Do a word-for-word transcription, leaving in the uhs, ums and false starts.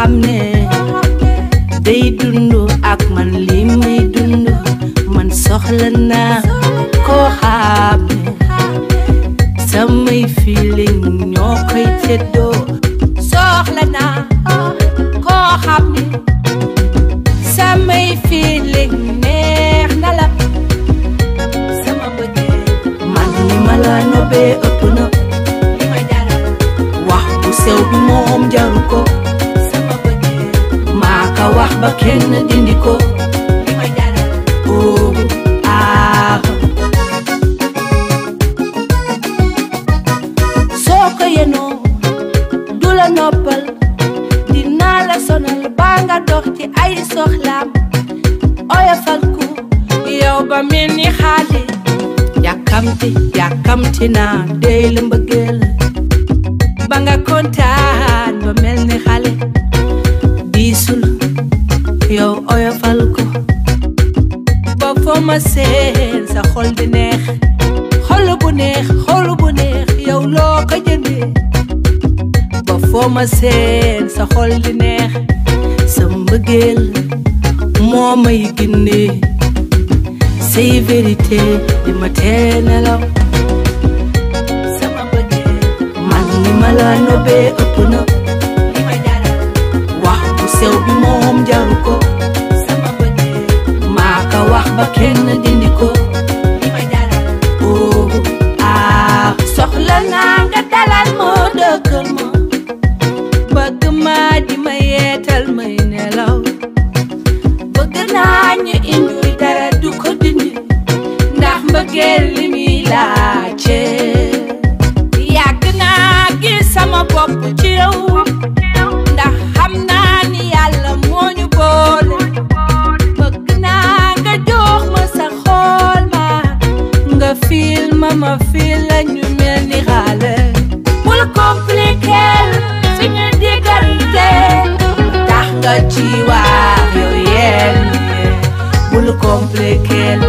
xam ne day dundu ak man li may dundu man soxla naa koo xam ne samay feeling ñoo koy teddoo soxla naa koo xam ne samay feeling neex na la sama bëggee man ni ma la nobee ëpp na li ma jaral wax bu sew bi moom jaru ko sama bëggee maa ka wax ba kenn dindi ko li ma jaral oh ah soo ko yenoo du la noppal dinaa la sonal baa nga dox ci ay soxlaam oyofal ko yow ba mel ni xaale yàkkamti yàkkamti naa dey la mbëggeel ba nga kontaan ba mel ni xale diisul yow oyofal ko ba foo ma seen sa xol di neex xol bu neex xol bu neex yow loo ko jëndee ba foo ma seen sa xol di neex sa mbëggeel moo may gindee say vérité di ma tee nelaw sama bëggeel man ni ma la nobee ëpp na li ma jaral wax bu sew bi moom jaru ko sama bëggeel maa ka wax ba kenn dindi ko li ma jaral oh ah soxla naa nga dalal moo dëkkal ma bëgg maa di ma yeetal may nelaw bëgg naa ñu indi dara du ko dindi ndax mbëggeel li muy laajte yàgg naa gis sama bopp ci yow ndax xam naa ni yàlla moo ñu boole bëgg naa nga jox ma sa xool ma nga fiil ma ma fiil la ñu mel ni xaale bul compliquer suñu diggante tax nga ci wax yow yéen bul compliquer